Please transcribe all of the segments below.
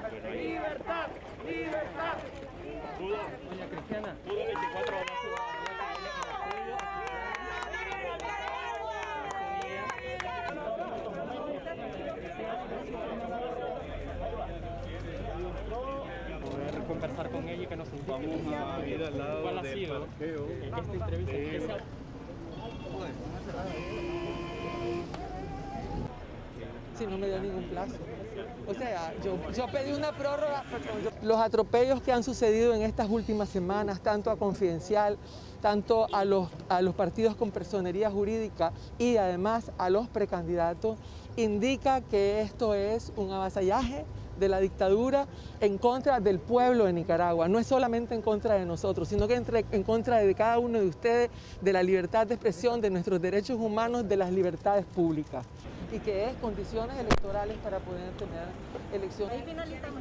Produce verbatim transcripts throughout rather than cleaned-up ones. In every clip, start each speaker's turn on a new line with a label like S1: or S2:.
S1: Libertad, libertad.
S2: Doña Cristiana, pudo veinticuatro horas. Poder conversar con ella y que nos indique
S3: vamos a ir al lado
S2: cuál ha
S3: del
S2: sido
S3: parqueo
S2: esta entrevista.
S3: de...
S2: ¿Qué se ha...
S4: Si no me dio ningún plazo. O sea, yo, yo pedí una prórroga. Los atropellos que han sucedido en estas últimas semanas, tanto a Confidencial, tanto a los, a los partidos con personería jurídica y además a los precandidatos, indica que esto es un avasallaje de la dictadura en contra del pueblo de Nicaragua. No es solamente en contra de nosotros, sino que entre, en contra de cada uno de ustedes, de la libertad de expresión, de nuestros derechos humanos, de las libertades públicas. Y que es condiciones electorales para poder tener elecciones.
S5: Ahí finalizamos.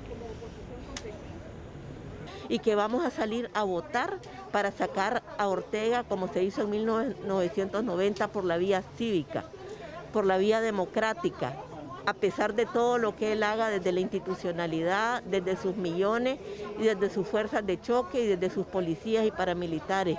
S5: Y que vamos a salir a votar para sacar a Ortega, como se hizo en mil novecientos noventa, por la vía cívica, por la vía democrática, a pesar de todo lo que él haga desde la institucionalidad, desde sus millones y desde sus fuerzas de choque y desde sus policías y paramilitares.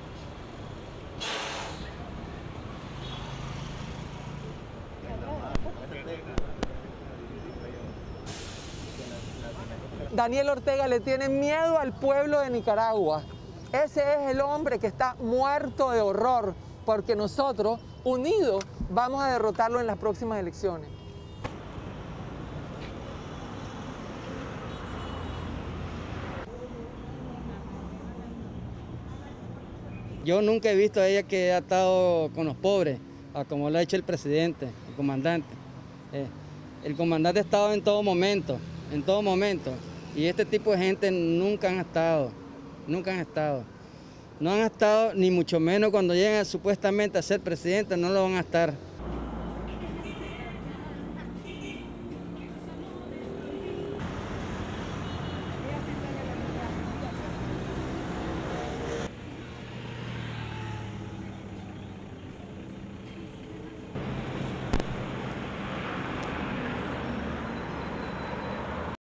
S4: Daniel Ortega le tiene miedo al pueblo de Nicaragua. Ese es el hombre que está muerto de horror, porque nosotros, unidos, vamos a derrotarlo en las próximas elecciones.
S6: Yo nunca he visto a ella que ha estado con los pobres, como lo ha hecho el presidente, el comandante. Eh, el comandante ha estado en todo momento, en todo momento. Y este tipo de gente nunca han estado, nunca han estado. No han estado, ni mucho menos cuando llegan supuestamente a ser presidente, no lo van a estar.